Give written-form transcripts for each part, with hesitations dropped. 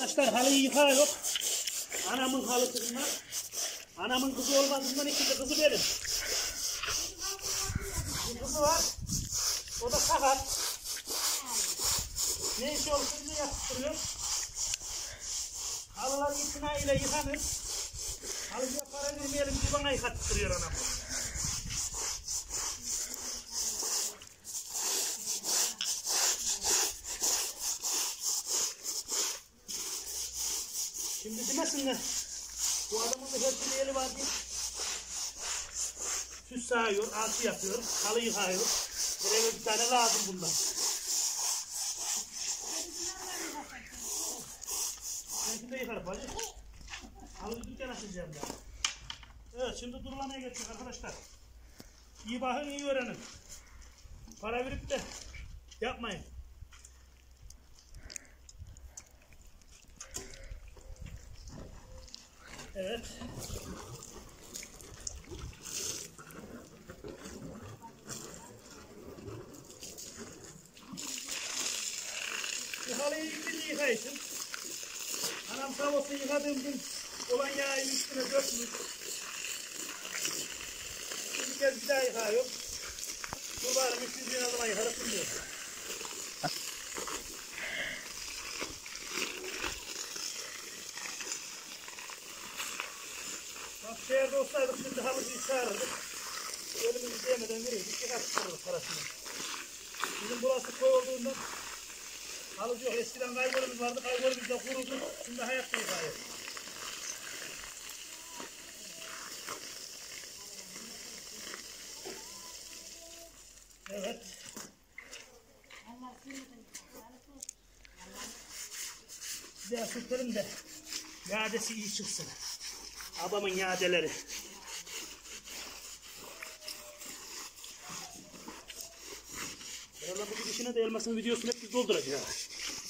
Arkadaşlar halıyı yıkıyor. Anamın halısı bunlar. Anamın kızı olmadığından ikinci kızı benim. Bir kızı var. O da sakat. Ne iş olursa bize yaptırıyor. Halılar itinayla yıkanır. Halıya para vermeyelim ki bana yıkattırıyor anam. Şimdi demesinler, bu adamın da her türlü eli var diye süs sağıyor, alçı yapıyor, halı yıkıyor. Eve bir tane lazım bundan. Belki de yıkar bacı. Halı dükkan açacağım ya. Evet, şimdi durulamaya geçiyor arkadaşlar. İyi bakın, iyi öğrenin. Para verip de yapmayın. Evet. Bu halıyı ikinci yıkayışım. Anam sağ olsun yıkadığım gün olan yağı üstüne dökmüş. Bir kez bir daha yıkıyor. Bu bari üçüncü ne zaman yıkarıp diyor. Bak şehirde olsaydık şimdi halıyı çağırırdık. Önümüzü yemeden verirdik, yıkattırırdık parasını. Bizim burası koy olduğundan halıcı yok. Eskiden kaygolumuz vardı, kaygolumuz da kurudu. Şimdi hayatta yıkıyor. Evet. Bir daha sürtelim de yadesi iyi çıksın. Babamın yadeleri. Herhalde bu gidişine de elmasının videosunu hep biz dolduracağız.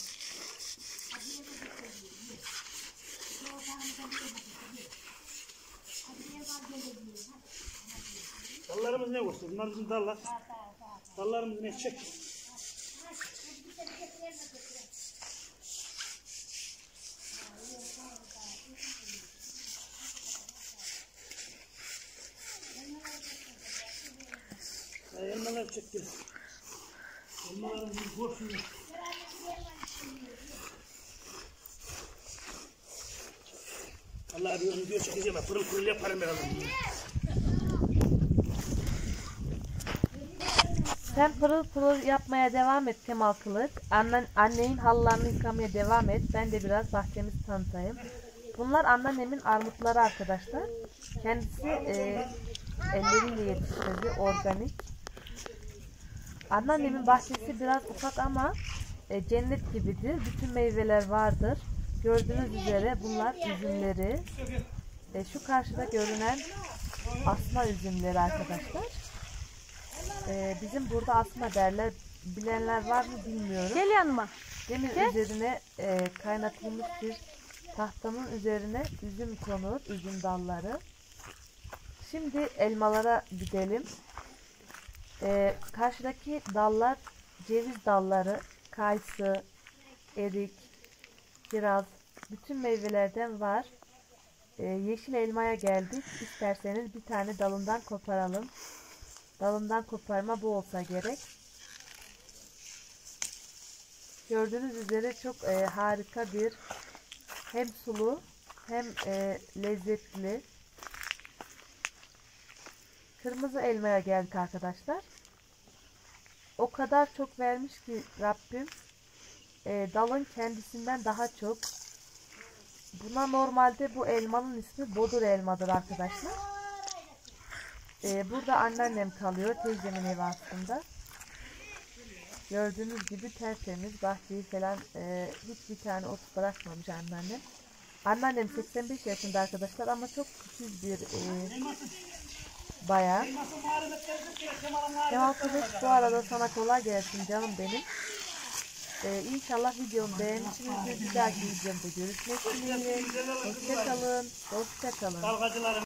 Dallarımız ne olsun? Bunlar bizim dallar. Dallarımız ne çek? Elmalar çekti. Elmalarımız boşuna. Allah bir video çekeceğim. Pırıl pırıl yaparım herhalde. Sen pırıl pırıl yapmaya devam et Kemal Kılıç. Annenin halılarını yıkamaya devam et. Ben de biraz bahçemizi tanıtayım. Bunlar anneannemin armutları arkadaşlar. Kendisi elleriyle yetiştirdi, organik. Anneannemin bahçesi biraz ufak ama cennet gibidir. Bütün meyveler vardır. Gördüğünüz üzere bunlar üzümleri. Şu karşıda görünen asma üzümleri arkadaşlar. Bizim burada asma derler. Bilenler var mı bilmiyorum. Gel yanıma. Demir üzerine kaynatılmış bir tahtanın üzerine üzüm konur, üzüm dalları. Şimdi elmalara gidelim. Karşıdaki dallar ceviz dalları, kayısı, erik, kiraz, bütün meyvelerden var. Yeşil elmaya geldik. İsterseniz bir tane dalından koparalım. Dalından koparma bu olsa gerek. Gördüğünüz üzere çok harika bir hem sulu hem lezzetli kırmızı elmaya geldik arkadaşlar. O kadar çok vermiş ki Rabbim, dalın kendisinden daha çok. Buna normalde bu elmanın ismi bodur elmadır arkadaşlar. Burada anneannem kalıyor, teyzemin evi aslında. Gördüğünüz gibi tertemiz, bahçeyi falan hiçbir tane ot bırakmamış anneannem. Anneannem 85 yaşında arkadaşlar ama çok küçük bir bayan. Kemal Kılıç, bu arada sana kolay gelsin canım benim. İnşallah videomu beğenmişsinizdir. Bir dahaki videomda görüşmek dileğiyle. Hoşçakalın. Hoşçakalın.